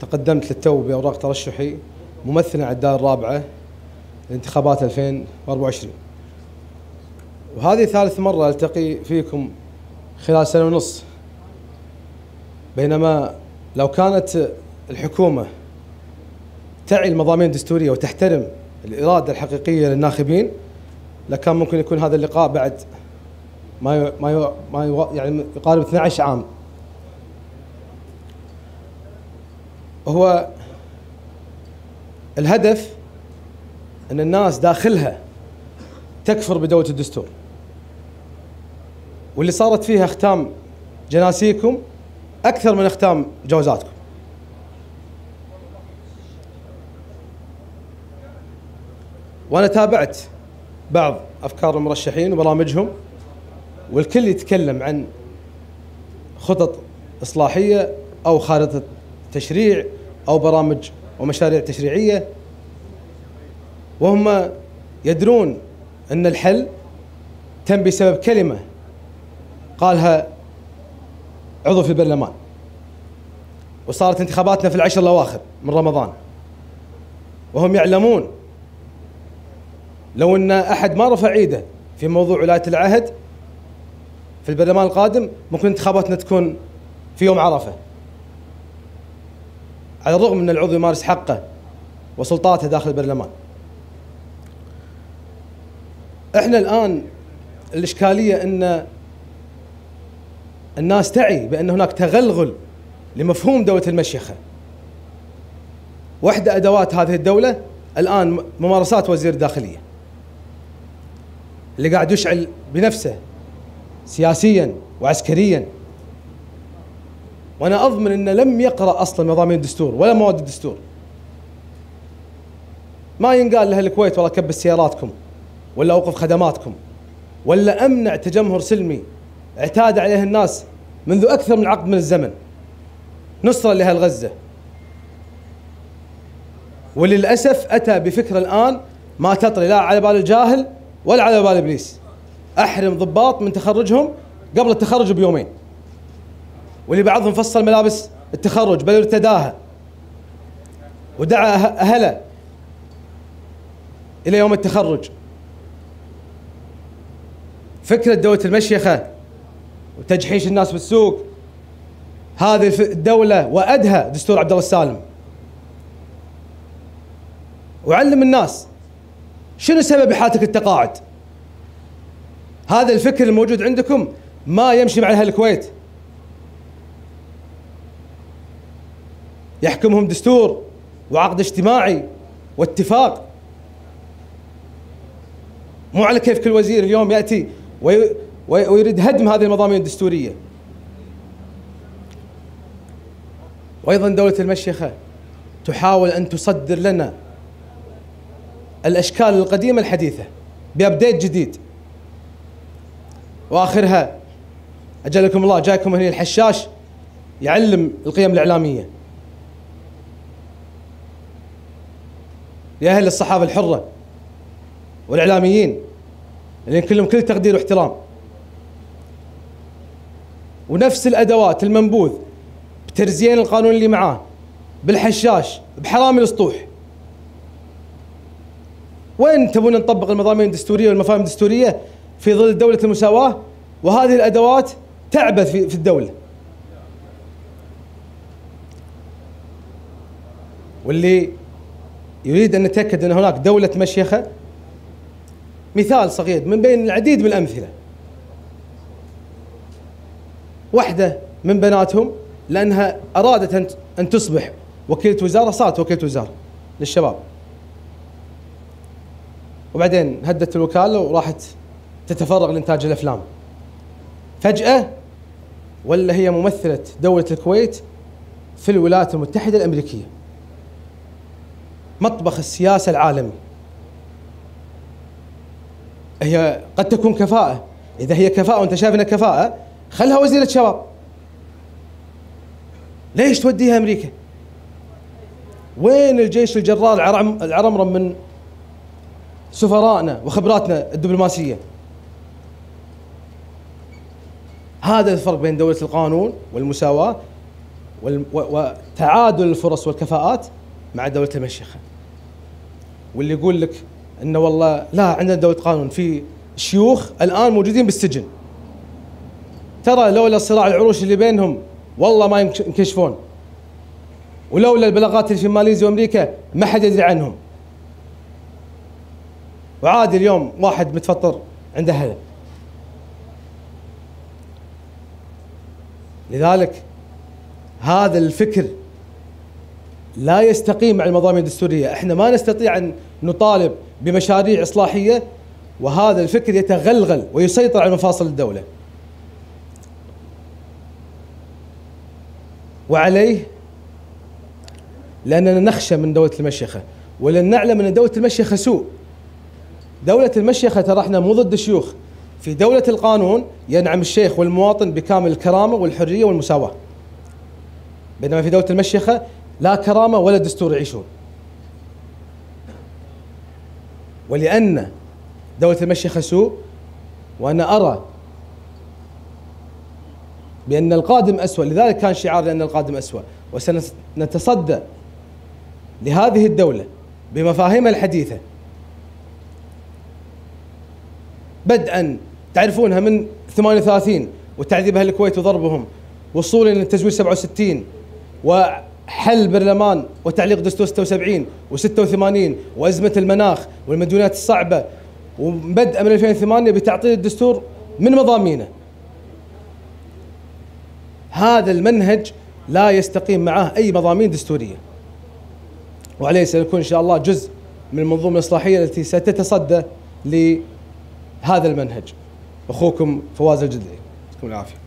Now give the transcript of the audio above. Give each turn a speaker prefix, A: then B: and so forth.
A: تقدمت للتو بأوراق ترشحي ممثلا على الدائرة الرابعة لانتخابات 2024، وهذه ثالث مرة ألتقي فيكم خلال سنة ونص. بينما لو كانت الحكومة تعي المضامين الدستورية وتحترم الإرادة الحقيقية للناخبين لكان ممكن يكون هذا اللقاء بعد يعني يقارب 12 عام. هو الهدف أن الناس داخلها تكفر بدولة الدستور، واللي صارت فيها اختام جناسيكم أكثر من اختام جوازاتكم. وأنا تابعت بعض أفكار المرشحين وبرامجهم، والكل يتكلم عن خطط إصلاحية أو خارطة تشريع أو برامج ومشاريع تشريعية، وهم يدرون أن الحل تم بسبب كلمة قالها عضو في البرلمان، وصارت انتخاباتنا في العشر الأواخر من رمضان، وهم يعلمون لو أن أحد ما رفع ايده في موضوع ولاية العهد في البرلمان القادم ممكن انتخاباتنا تكون في يوم عرفة، على الرغم من العضو يمارس حقه وسلطاته داخل البرلمان. احنا الآن الإشكالية أن الناس تعي بأن هناك تغلغل لمفهوم دولة المشيخة. واحدة أدوات هذه الدولة الآن ممارسات وزير الداخلية اللي قاعد يشعل بنفسه سياسيا وعسكريا، وأنا أضمن أنه لم يقرأ أصلا مضامين الدستور ولا مواد الدستور. ما ينقال له الكويت والله كبس سياراتكم ولا أوقف خدماتكم ولا أمنع تجمهر سلمي اعتاد عليه الناس منذ أكثر من عقد من الزمن نصرا لأهل غزة، وللأسف أتى بفكرة الآن ما تطري لا على بال الجاهل ولا على بال إبليس. أحرم ضباط من تخرجهم قبل التخرج بيومين، واللي بعضهم فصل ملابس التخرج بل ارتداها ودعا أهله إلى يوم التخرج. فكرة دولة المشيخة وتجحيش الناس بالسوق، هذه الدولة وأدها دستور عبد الله السالم. وعلم الناس شنو سبب حالتك التقاعد. هذا الفكر الموجود عندكم ما يمشي مع أهل الكويت، يحكمهم دستور وعقد اجتماعي واتفاق، مو على كيف كل وزير اليوم يأتي ويريد هدم هذه المضامين الدستورية. وأيضا دولة المشيخة تحاول أن تصدر لنا الأشكال القديمة الحديثة بأبديت جديد، وآخرها أجلكم الله جايكم هنا الحشاش يعلم القيم الإعلامية لأهل الصحافة الحرة والإعلاميين اللي كلهم كل تقدير واحترام، ونفس الأدوات المنبوذ بترزيين القانون اللي معاه بالحشاش بحرامي السطوح. وين تبون نطبق المضامين الدستورية والمفاهيم الدستورية في ظل دولة المساواة وهذه الأدوات تعبث في الدولة؟ واللي يريد أن نتأكد أن هناك دولة مشيخة مثال صغير من بين العديد من الأمثلة. واحدة من بناتهم لأنها أرادت أن تصبح وكيلة وزارة صارت وكيلة وزارة للشباب، وبعدين هدت الوكالة وراحت تتفرغ لإنتاج الأفلام. فجأة ولا هي ممثلة دولة الكويت في الولايات المتحدة الأمريكية، مطبخ السياسة العالمي. هي قد تكون كفاءة، إذا هي كفاءة وأنت شايف أنها كفاءة خلها وزيرة شباب، ليش توديها أمريكا؟ وين الجيش الجرار العرمرم من سفرائنا وخبراتنا الدبلوماسية؟ هذا الفرق بين دولة القانون والمساواة وتعادل الفرص والكفاءات مع دولة المشيخة. واللي يقول لك انه والله لا عندنا دولة قانون، في شيوخ الان موجودين بالسجن، ترى لولا صراع العروش اللي بينهم والله ما ينكشفون، ولولا البلاغات اللي في ماليزيا وامريكا ما حد يدري عنهم. وعادي اليوم واحد متفطر عند اهله. لذلك هذا الفكر لا يستقيم مع المضامين الدستورية. احنا ما نستطيع ان نطالب بمشاريع اصلاحية وهذا الفكر يتغلغل ويسيطر على مفاصل الدولة. وعليه لأننا نخشى من دولة المشيخة، ولن نعلم أن دولة المشيخة سوء. دولة المشيخة ترى احنا مو ضد الشيوخ، في دولة القانون ينعم الشيخ والمواطن بكامل الكرامة والحرية والمساواة، بينما في دولة المشيخة لا كرامة ولا دستور يعيشون. ولأن دولة المشيخة سوء، وأنا أرى بأن القادم أسوأ، لذلك كان شعار لأن القادم أسوأ، وسنتصدى لهذه الدولة بمفاهيمها الحديثة، بدءا تعرفونها من 38 وتعذيبها الكويت وضربهم، وصولا للتزوير 67 وحل برلمان وتعليق دستور 76 و86 وأزمة المناخ والمديونات الصعبة، وبدءا من 2008 بتعطيل الدستور من مضامينه. هذا المنهج لا يستقيم معه أي مضامين دستورية، وعليه سنكون إن شاء الله جزء من المنظومة الإصلاحية التي ستتصدى لهذا المنهج. أخوكم فواز الجدلي، يعطيكم العافية.